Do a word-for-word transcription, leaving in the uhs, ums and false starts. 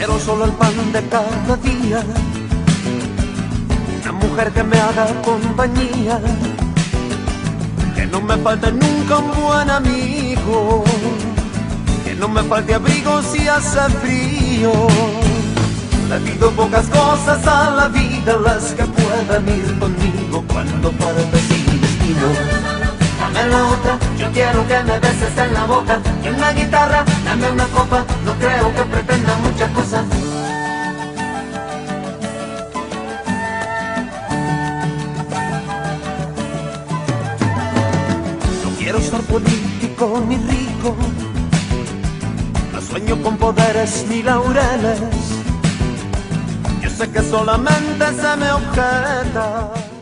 quiero solo el pan de cada día, una mujer que me haga compañía, que no me falte nunca un buen amigo, que no me falte abrigo si hace frío. Le pido pocas cosas a la vida, las que puedan ir conmigo cuando parte sin destino. Dame la otra, yo quiero que me beses en la boca, y una guitarra, dame una copa, no creo que pretenda muchas cosas. No quiero ser político ni rico, no sueño con poderes ni laureles, yo sé que solamente se me objeta